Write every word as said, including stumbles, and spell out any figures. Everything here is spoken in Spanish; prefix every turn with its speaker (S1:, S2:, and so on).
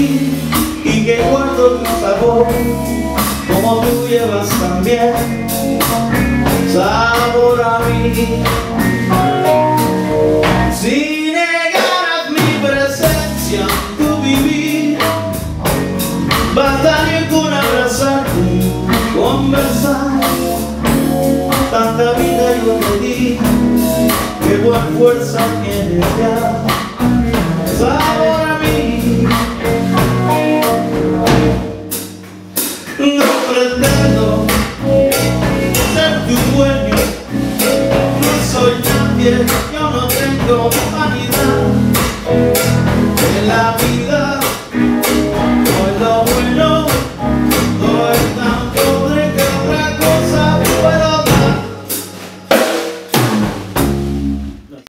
S1: ti y que guardo tu sabor, como tú llevas también sabor a mí. Si negaras mi presencia en tu vivir, bastaría con abrazarte, conversar. Tanta vida yo te di, que buena fuerza tienes ya.